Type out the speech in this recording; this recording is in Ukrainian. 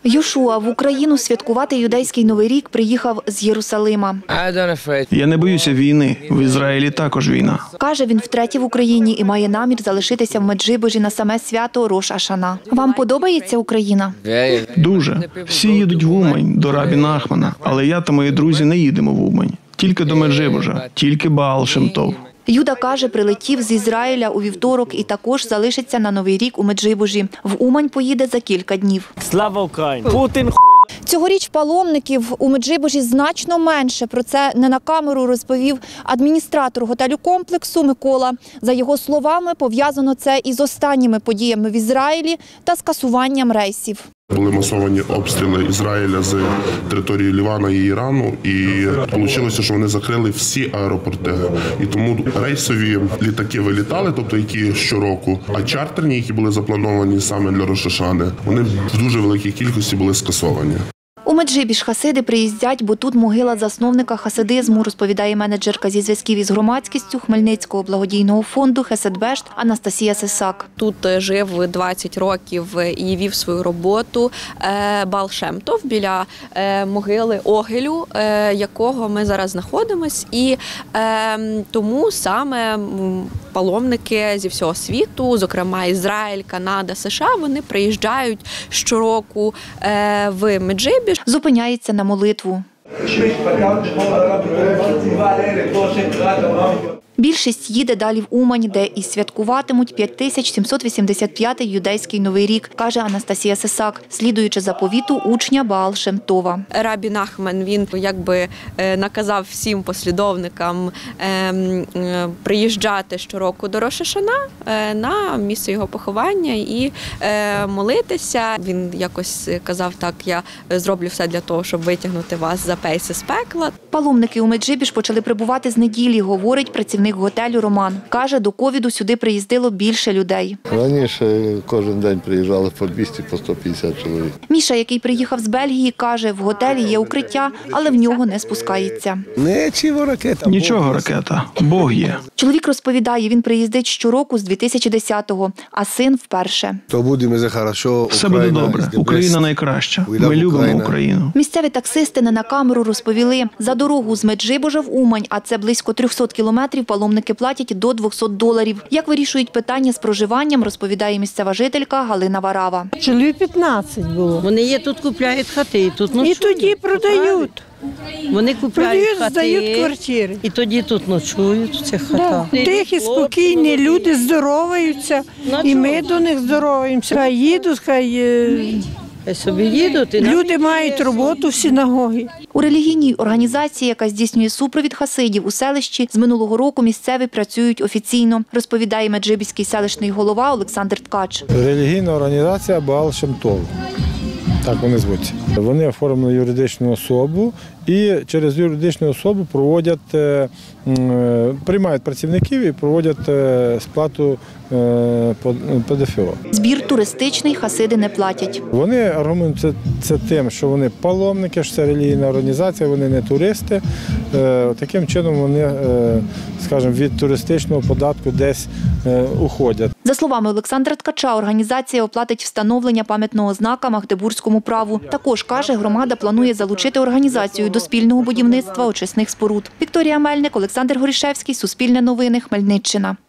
Йошуа в Україну святкувати юдейський Новий рік приїхав з Єрусалима. Я не боюся війни. В Ізраїлі також війна. Каже, він втретє в Україні і має намір залишитися в Меджибожі на саме свято Рош аш-Шана. Вам подобається Україна? Дуже. Всі їдуть в Умань, до Рабі Нахмана. Але я та мої друзі не їдемо в Умань. Тільки до Меджибожа, тільки Баал Шем Тов. Юда каже, прилетів з Ізраїля у вівторок і також залишиться на Новий рік у Меджибожі. В Умань поїде за кілька днів. Слава Україні! Путін Цьогоріч паломників у Меджибожі значно менше. Про це не на камеру розповів адміністратор готелю комплексу Микола. За його словами, пов'язано це із останніми подіями в Ізраїлі та скасуванням рейсів. Були масовані обстріли Ізраїля з території Лівану і Ірану, і вийшло, що вони закрили всі аеропорти. І тому рейсові літаки вилітали, тобто які щороку, а чартерні, які були заплановані саме для Рош аш-Шани, вони в дуже великій кількості були скасовані. У Меджибіж хасиди приїздять, бо тут могила засновника хасидизму, розповідає менеджерка зі зв'язків із громадськістю Хмельницького благодійного фонду «Хесед-Бешт» Анастасія Сисак. Тут жив 20 років і вів свою роботу Баал Шем Тов біля могили Огелю, якого ми зараз знаходимось. І тому саме паломники зі всього світу, зокрема Ізраїль, Канада, США, вони приїжджають щороку в Меджибіж. Зупиняється на молитву. Більшість їде далі в Умань, де і святкуватимуть 5785-й юдейський Новий рік, каже Анастасія Сисак, слідуючи заповіту учня Баал Шем Това. Рабі Нахман, він якби наказав всім послідовникам приїжджати щороку до Рош аш-Шана на місце його поховання і молитися. Він якось казав, так, я зроблю все для того, щоб витягнути вас за пейси з пекла. Паломники у Меджибіж почали прибувати з неділі, говорить працівник готелю Роман. Каже, до ковіду сюди приїздило більше людей. Раніше кожен день приїжджали по 200, по 150 чоловік. Міша, який приїхав з Бельгії, каже, в готелі є укриття, але в нього не спускається. Нічого, ракета. Бог є. Чоловік розповідає, він приїздить щороку з 2010-го, а син вперше. Все буде добре. Україна найкраща. Ми любимо Україну. Місцеві таксисти не на камеру розповіли, за дорогу з Меджибожа в Умань, а це близько 300 кілометрів, паломники платять до $200. Як вирішують питання з проживанням, розповідає місцева жителька Галина Варава. Чоловік 15 було. Вони є тут, купляють хати, і тут ночують. І тоді продають. Вони купляють хати, здають квартири. І тоді тут ночують в цих хатах. Тихі, спокійні, люди здороваються, і ми до них здороваємося. Хай їдуть, хай собі їдуть. люди мають роботу в синагогі. У релігійній організації, яка здійснює супровід хасидів у селищі, з минулого року місцеві працюють офіційно, розповідає меджибіський селищний голова Олександр Ткач. Релігійна організація Баал Шем Тов. Так вони звуться. Вони оформили юридичну особу і через юридичну особу приймають працівників і проводять сплату ПДФО. Збір туристичний хасиди не платять. Вони аргументують це тим, що вони паломники, що це релігійна організація, вони не туристи. Таким чином вони, скажімо, від туристичного податку десь уходять. За словами Олександра Ткача, організація оплатить встановлення пам'ятного знака Магдебурзькому праву. Також, каже, громада планує залучити організацію до спільного будівництва очисних споруд. Вікторія Мельник, Олександр Горішевський, Суспільне новини, Хмельниччина.